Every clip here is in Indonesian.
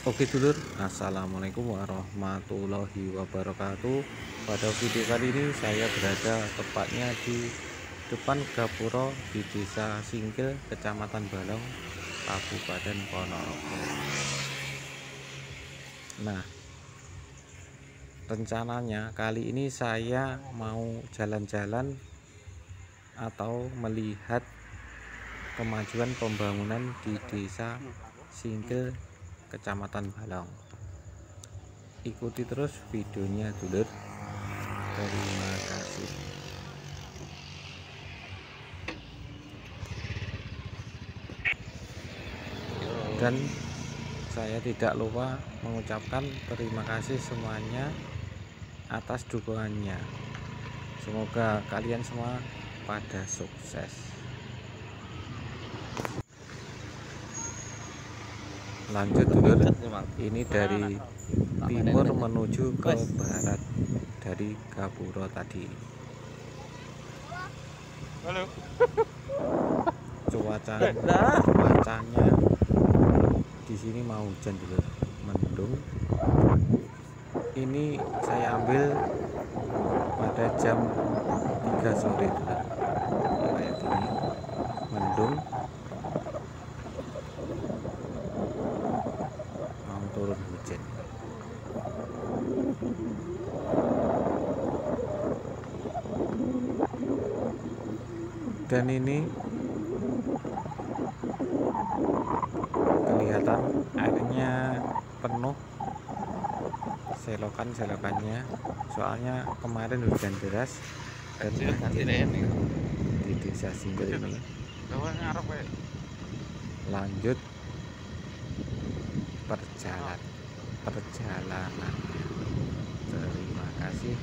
Oke dulur, assalamualaikum warahmatullahi wabarakatuh. Pada video kali ini saya berada tepatnya di depan Gapura di Desa Singkil, Kecamatan Balong, Kabupaten Ponorogo. Nah, rencananya kali ini saya mau jalan-jalan atau melihat kemajuan pembangunan di Desa Singkil, Kecamatan Balong. Ikuti terus videonya dulur. Terima kasih. Dan saya tidak lupa mengucapkan terima kasih semuanya atas dukungannya. Semoga kalian semua pada sukses. Lanjut dulur, ini dari timur menuju ke barat dari Gapura tadi. Halo. Cuacanya di sini mau hujan dulu, mendung. Ini saya ambil pada jam 3 sore dulu. Kayak gini, mendung. Mau turun hujan. Dan ini kelihatan airnya penuh selokannya, soalnya kemarin hujan deras dan di Desa Singkil ini. Lanjut perjalanan. Terima kasih.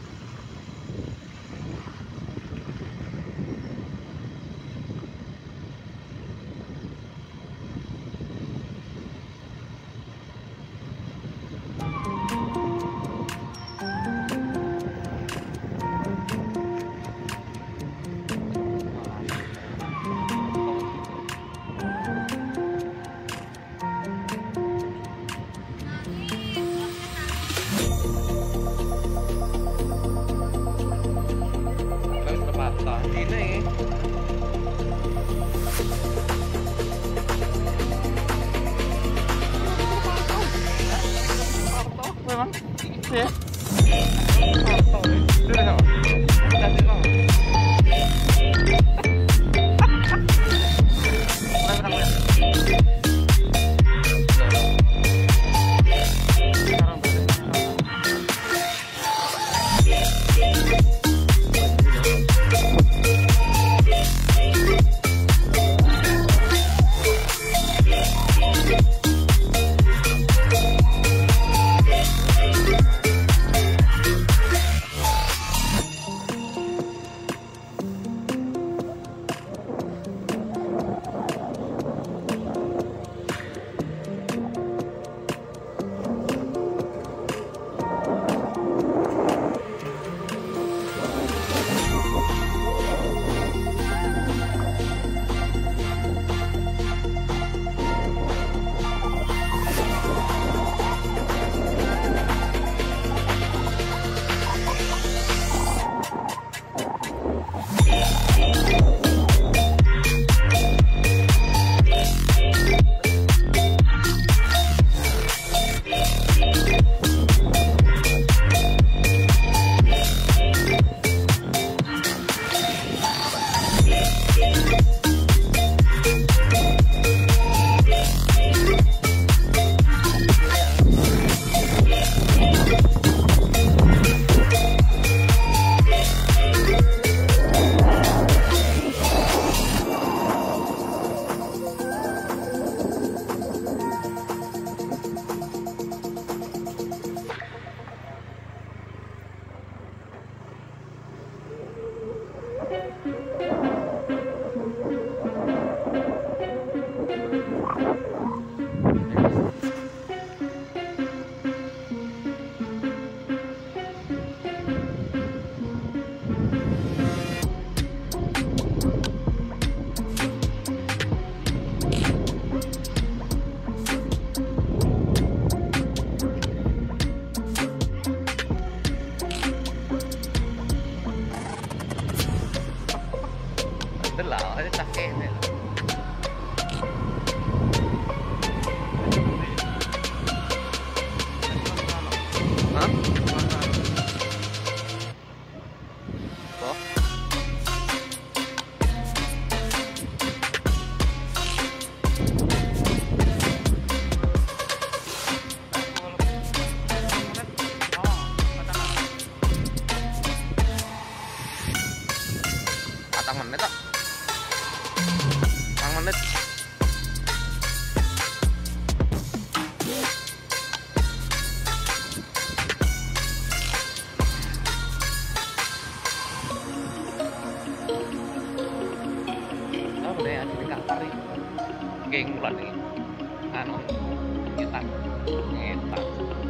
kulon iki. Anu ngetan. Ngetan.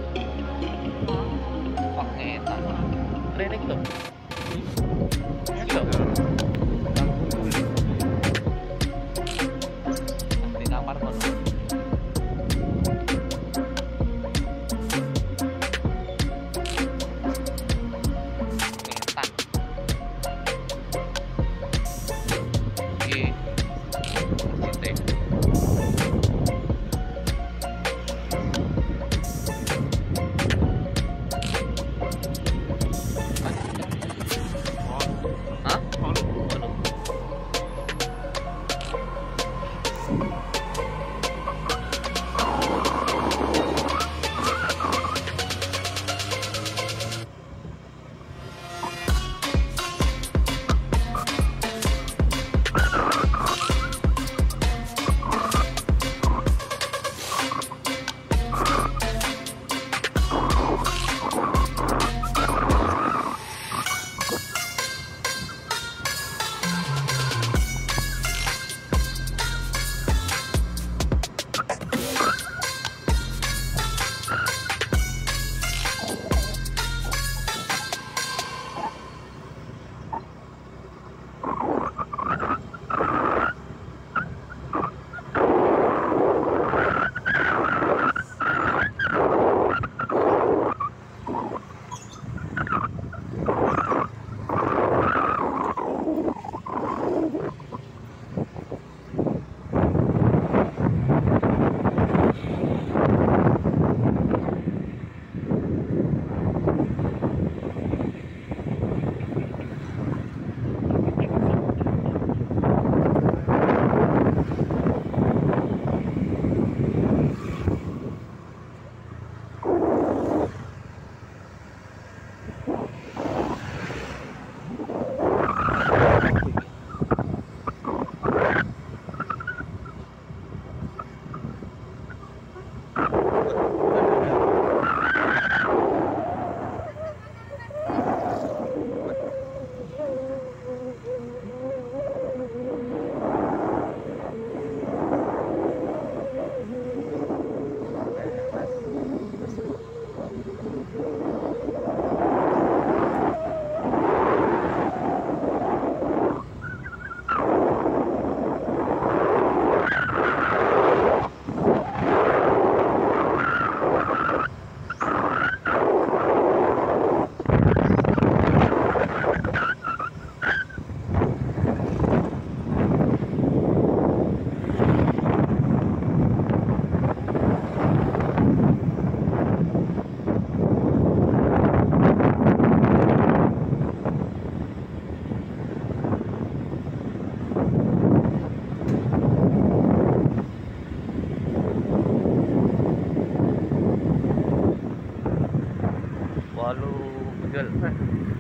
Kok ngetan. Rene iki lho. Iki lho. Di kamar kono. Ngetan. Iki. Sinte. Hah? Anu. Walu bedol.